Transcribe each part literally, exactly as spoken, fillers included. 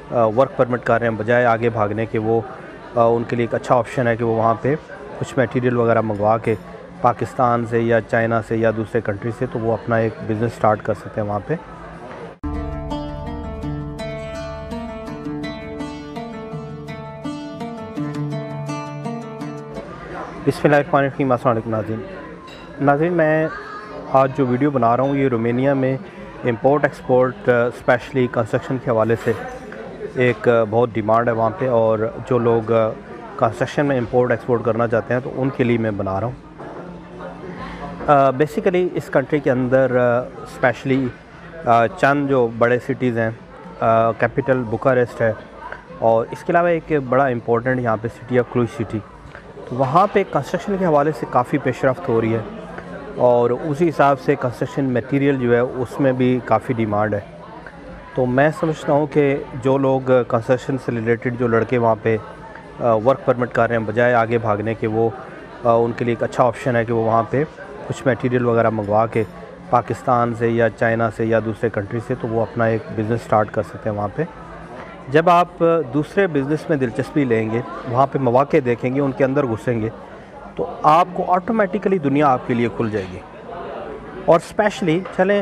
Work permit कर रहे हैं, बजाय आगे भागने के वो आ, उनके लिए एक अच्छा ऑप्शन है कि वो वहाँ पे कुछ मटेरियल वगैरह मंगवा के पाकिस्तान से या चाइना से या दूसरे कंट्री से, तो वो अपना एक बिज़नेस स्टार्ट कर सकते हैं वहाँ पे। बिस्मिल्लाहिर्रहमानिर्रहीम। अस्सलाम वालेकुम नाज़रीन। नाज़रीन मैं आज जो वीडियो बना रहा हूँ ये रोमानिया में इंपोर्ट एक्सपोर्ट स्पेशली कंस्ट्रक्शन के हवाले से एक बहुत डिमांड है वहाँ पे, और जो लोग कंस्ट्रक्शन में इंपोर्ट एक्सपोर्ट करना चाहते हैं तो उनके लिए मैं बना रहा हूँ। बेसिकली इस कंट्री के अंदर स्पेशली चंद जो बड़े सिटीज़ हैं, कैपिटल बुखारेस्ट है, और इसके अलावा एक बड़ा इम्पोर्टेंट यहाँ पे सिटी है क्रूज सिटी। तो वहाँ पे कंस्ट्रक्शन के हवाले से काफ़ी पेशरफ्त हो रही है, और उसी हिसाब से कंस्ट्रक्शन मटेरियल जो है उसमें भी काफ़ी डिमांड है। तो मैं समझता हूँ कि जो लोग कंस्ट्रक्शन से रिलेटेड जो लड़के वहाँ पे वर्क परमिट कर रहे हैं, बजाय आगे भागने के वो उनके लिए एक अच्छा ऑप्शन है कि वो वहाँ पे कुछ मटेरियल वगैरह मंगवा के पाकिस्तान से या चाइना से या दूसरे कंट्री से, तो वो अपना एक बिज़नेस स्टार्ट कर सकते हैं वहाँ पे। जब आप दूसरे बिज़नेस में दिलचस्पी लेंगे, वहाँ पे मौक़े देखेंगे, उनके अंदर घुसेंगे, तो आपको ऑटोमेटिकली दुनिया आपके लिए खुल जाएगी। और स्पेशली चलें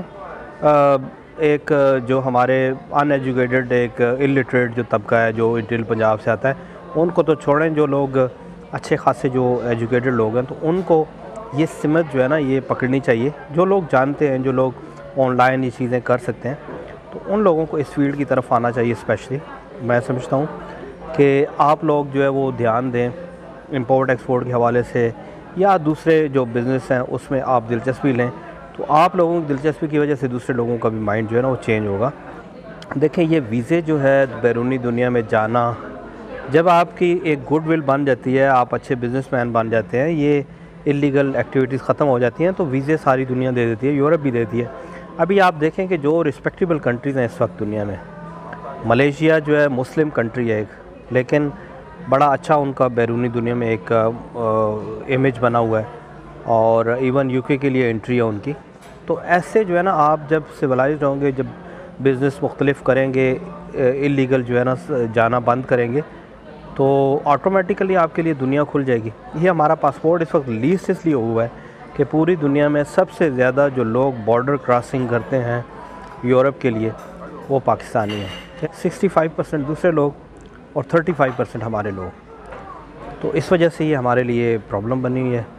एक जो हमारे अनएजुकेटेड एक इलिटरेट जो तबका है जो इंटीरियर पंजाब से आता है, उनको तो छोड़ें, जो लोग अच्छे खासे जो एजुकेटेड लोग हैं तो उनको ये समझ जो है ना ये पकड़नी चाहिए। जो लोग जानते हैं, जो लोग ऑनलाइन ये चीज़ें कर सकते हैं, तो उन लोगों को इस फील्ड की तरफ आना चाहिए। स्पेशली मैं समझता हूँ कि आप लोग जो है वो ध्यान दें इंपोर्ट एक्सपोर्ट के हवाले से, या दूसरे जो बिज़नेस हैं उसमें आप दिलचस्पी लें, तो आप लोगों की दिलचस्पी की वजह से दूसरे लोगों का भी माइंड जो है ना वो चेंज होगा। देखें, ये वीज़े जो है बैरूनी दुनिया में जाना, जब आपकी एक गुडविल बन जाती है, आप अच्छे बिज़नेसमैन बन जाते हैं, ये इलीगल एक्टिविटीज़ ख़त्म हो जाती हैं, तो वीज़े सारी दुनिया दे देती है, यूरोप भी देती है। अभी आप देखें कि जो रिस्पेक्टेबल कंट्रीज़ हैं इस वक्त दुनिया में, मलेशिया जो है मुस्लिम कंट्री है एक, लेकिन बड़ा अच्छा उनका बैरूनी दुनिया में एक आ, इमेज बना हुआ है, और इवन यूके के लिए एंट्री है उनकी। तो ऐसे जो है ना, आप जब सिविलाइज्ड होंगे, जब बिज़नेस मुख्तलिफ करेंगे, इलीगल जो है ना जाना बंद करेंगे, तो ऑटोमेटिकली आपके लिए दुनिया खुल जाएगी। ये हमारा पासपोर्ट इस वक्त लीस्ट इसलिए हुआ है कि पूरी दुनिया में सबसे ज़्यादा जो लोग बॉर्डर क्रॉसिंग करते हैं यूरोप के लिए वो पाकिस्तानी हैं, सिक्सटी फाइव परसेंट दूसरे लोग और थर्टी फाइव परसेंट हमारे लोग। तो इस वजह से ये हमारे लिए प्रॉब्लम बनी हुई है,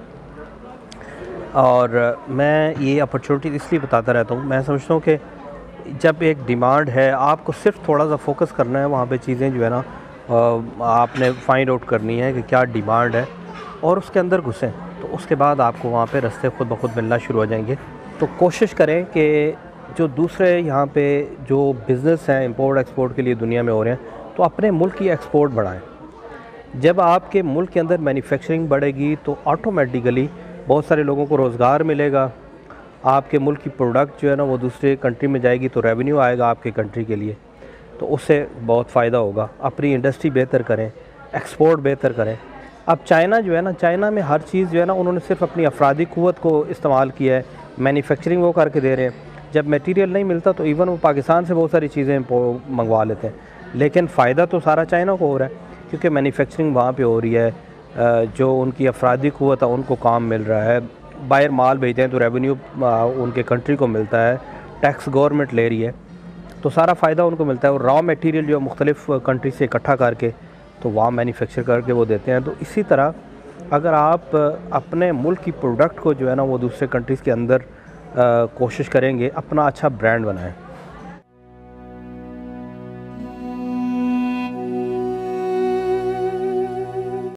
और मैं ये अपॉर्चुनिटी इसलिए बताता रहता हूँ। मैं समझता हूँ कि जब एक डिमांड है, आपको सिर्फ थोड़ा सा फोकस करना है, वहाँ पे चीज़ें जो है ना आपने फाइंड आउट करनी है कि क्या डिमांड है, और उसके अंदर घुसें, तो उसके बाद आपको वहाँ पे रास्ते खुद ब खुद मिलना शुरू हो जाएंगे। तो कोशिश करें कि जो दूसरे यहाँ पे जो बिज़नेस हैं इंपोर्ट एक्सपोर्ट के लिए दुनिया में हो रहे हैं, तो अपने मुल्क की एक्सपोर्ट बढ़ाएं। जब आपके मुल्क के अंदर मैन्युफैक्चरिंग बढ़ेगी तो ऑटोमेटिकली बहुत सारे लोगों को रोज़गार मिलेगा, आपके मुल्क की प्रोडक्ट जो है ना वो दूसरे कंट्री में जाएगी, तो रेवेन्यू आएगा आपके कंट्री के लिए, तो उससे बहुत फ़ायदा होगा। अपनी इंडस्ट्री बेहतर करें, एक्सपोर्ट बेहतर करें। अब चाइना जो है ना, चाइना में हर चीज़ जो है ना उन्होंने सिर्फ अपनी अफरादी क़ुव्वत को इस्तेमाल किया है, मैन्युफैक्चरिंग वो करके दे रहे हैं। जब मटेरियल नहीं मिलता तो इवन वो पाकिस्तान से बहुत सारी चीज़ें मंगवा लेते हैं, लेकिन फ़ायदा तो सारा चाइना को हो रहा है, क्योंकि मैन्युफैक्चरिंग वहाँ पे हो रही है, जो उनकी अफरादी क़ुव्वत है उनको काम मिल रहा है, बाहर माल भेजते हैं तो रेवेन्यू उनके कंट्री को मिलता है, टैक्स गवर्नमेंट ले रही है, तो सारा फ़ायदा उनको मिलता है। और रॉ मटेरियल जो मुख्तलिफ़ कंट्री से इकट्ठा करके तो वहाँ मैन्युफैक्चर करके वो देते हैं। तो इसी तरह अगर आप अपने मुल्क की प्रोडक्ट को जो है ना वो दूसरे कंट्रीज़ के अंदर आ, कोशिश करेंगे, अपना अच्छा ब्रांड बनाएं।